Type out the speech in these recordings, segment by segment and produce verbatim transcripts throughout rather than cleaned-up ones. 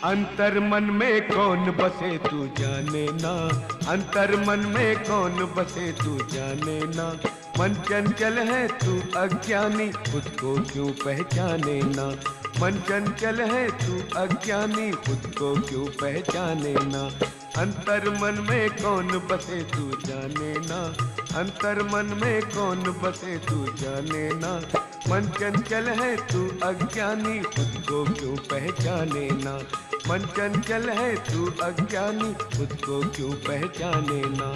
अंतर मन में कौन बसे तू जाने ना, अंतर मन में कौन बसे तू जाने ना। मन चंचल है तू अज्ञानी, खुद को क्यों पहचाने ना। मन चंचल है तू अज्ञानी, खुद को क्यों पहचाने ना। अंतर मन में कौन बसे तू जाने ना, अंतर मन में कौन बसे तू जाने ना। मन चंचल है तू अज्ञानी, खुद को क्यों पहचाने ना। मन चंचल है तू अज्ञानी, खुद को क्यों पहचाने ना।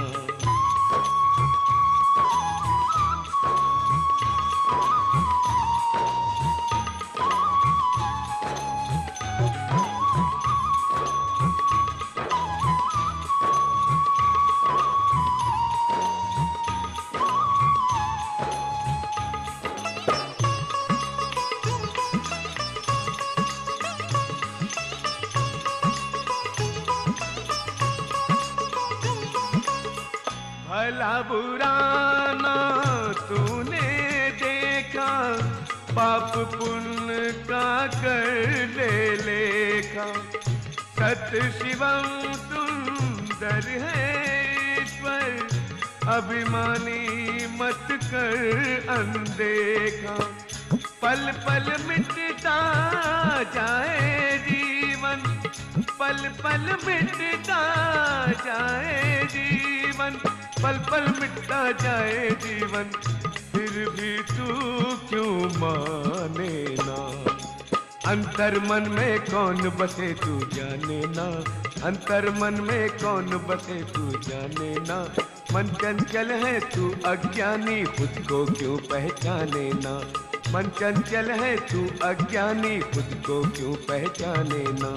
भला बुरा ना तूने देखा, पाप पुण्य का कर ले लेखा। सत शिवम सुंदर है ईश्वर, अभिमानी मत कर अनदेखा। पल पल मिटता जाए जीवन, पल पल मिटता जाए जीवन, पल पल मिटता जाए जीवन, फिर भी तू क्यों माने ना। अंतर मन में कौन बसे तू जाने ना, अंतर मन में कौन बसे तू जाने ना। मन चंचल है तू अज्ञानी, खुद को क्यों पहचाने ना। मन चंचल है तू अज्ञानी, खुद को क्यों पहचाने ना।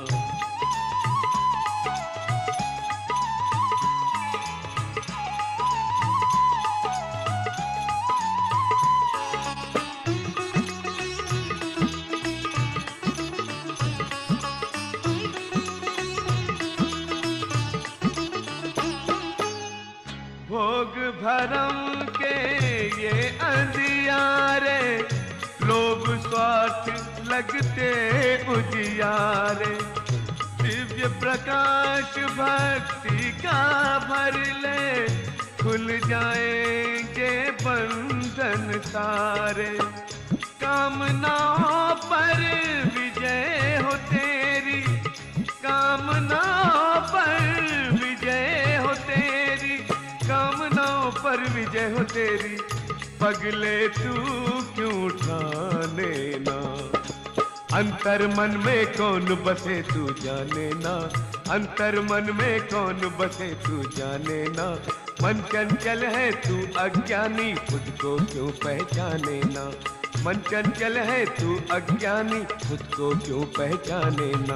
भोग भरम के ये अंधियारे, लोभ स्वार्थ लगते उजियारे। दिव्य प्रकाश भक्ति का भर ले, खुल जाएंगे बंधन सारे। कामनाओं पर विजय हो तेरी, कामनाओं पर विजय हो तेरी, कामनाओं पर विजय हो तेरी। पगले तू क्यों ठाने ना। अंतर मन में कौन बसे तू जाने ना, अंतर मन में कौन बसे तू जाने ना। मन चंचल है तू अज्ञानी, खुद को क्यों पहचाने ना। मन चंचल है तू अज्ञानी, खुद को क्यों पहचाने ना।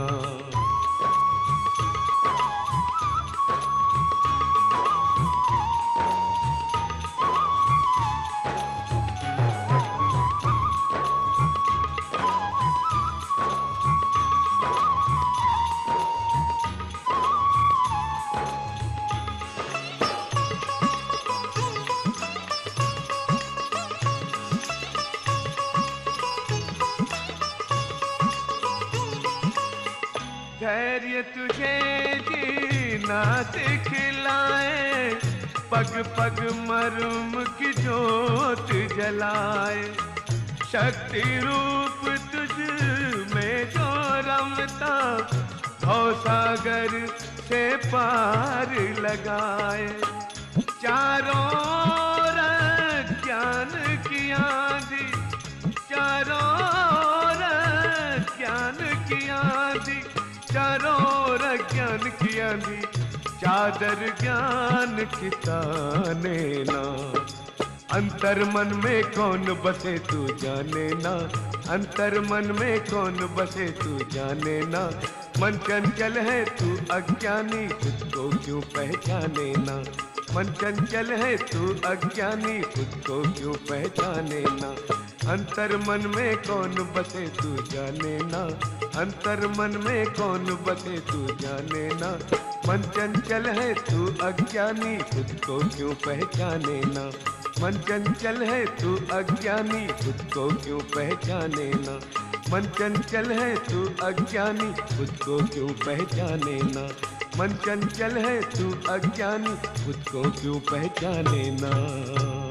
धैर्य तुझे जीना सिखलाए, पग पग मर्म की जोत जलाए। शक्ति रूप तुझ में जो रमता, भव सागर से पार लगाए। चारों ओर ज्ञान की आंधी, चारों ओर ज्ञान की आंधी, चारों ओर ज्ञान की आंधी। चादर ज्ञान की ताने ना। अंतर मन में कौन बसे तू जाने ना, अंतर मन में कौन बसे तू जाने ना। मन चंचल है तू अज्ञानी, खुद को क्यों पहचाने ना। मन चंचल है तू अज्ञानी, खुद को क्यों पहचाने ना। अंतर मन में कौन बसे तू जाने ना, अंतर मन में कौन बसे तू जाने ना। मन चंचल है तू अज्ञानी, खुद को क्यों पहचाने ना। मन चंचल है तू अज्ञानी, खुद को क्यों पहचाने ना। मन चंचल है तू अज्ञानी, खुद को क्यों पहचाने ना। मन चंचल है तू अज्ञानी, खुद को क्यों पहचाने ना।